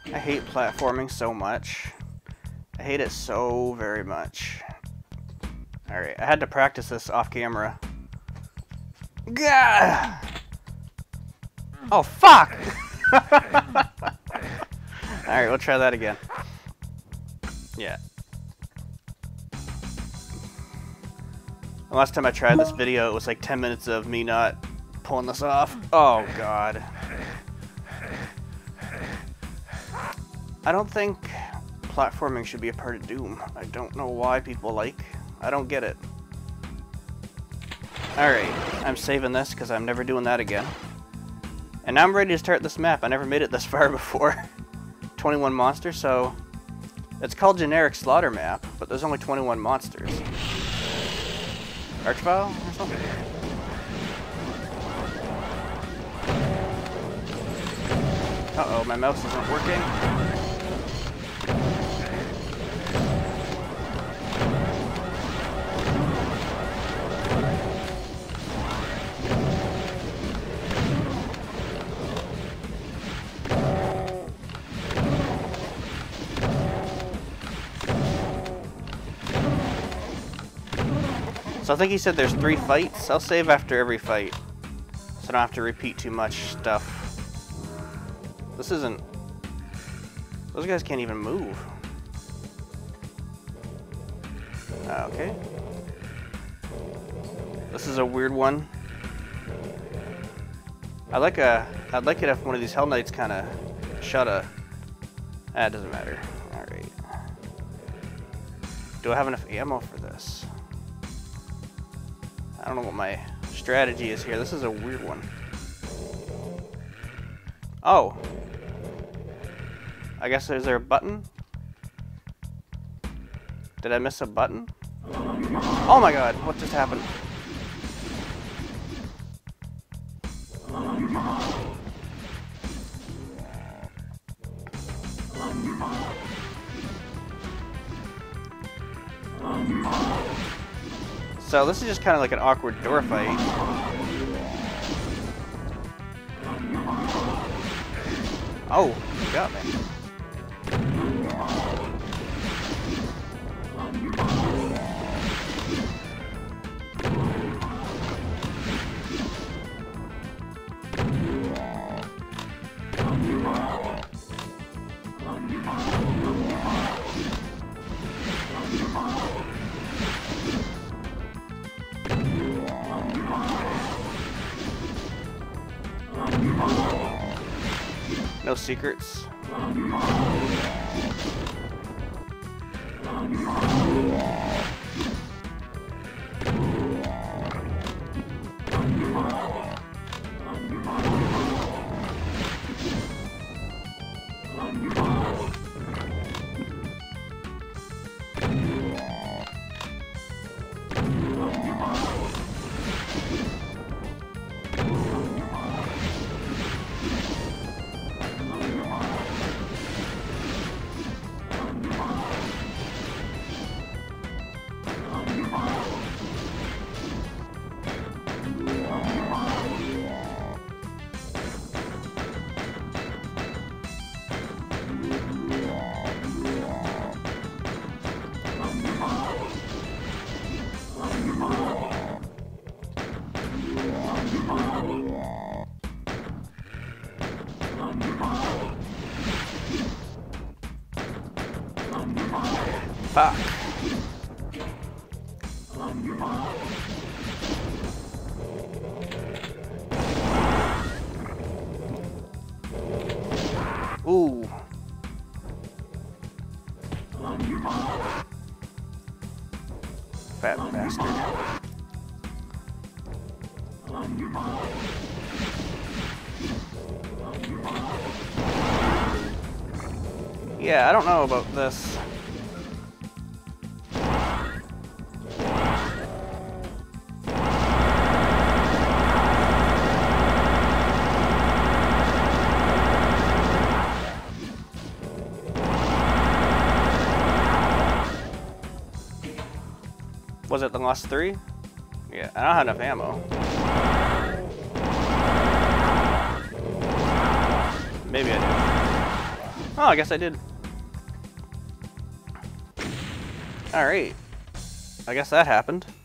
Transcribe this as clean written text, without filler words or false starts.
I hate platforming so much. I hate it so very much. Alright, I had to practice this off camera. Gah! Oh, fuck! Alright, we'll try that again. Yeah. The last time I tried this video, it was like 10 minutes of me not pulling this off. Oh, God. I don't think platforming should be a part of Doom. I don't know why people I don't get it. Alright, I'm saving this because I'm never doing that again. And now I'm ready to start this map. I never made it this far before. 21 monsters, so... It's called Generic Slaughter Map, but there's only 21 monsters. Archvile or something? Uh-oh, my mouse isn't working. So I think he said there's 3 fights. I'll save after every fight, so I don't have to repeat too much stuff. This isn't... Those guys can't even move. Okay. This is a weird one. I'd like it if one of these Hell Knights kind of shot a... it doesn't matter. Alright. Do I have enough ammo for this? I don't know what my strategy is here. This is a weird one. Oh. I guess is there a button? Did I miss a button? Oh my god, what just happened? So this is just kind of like an awkward door fight. Oh, you got me. No secrets. Fuck. Ooh. Fat bastard. Yeah, I don't know about this. Was it the last 3? Yeah, I don't have enough ammo. Maybe I do. Oh, I guess I did. Alright. I guess that happened.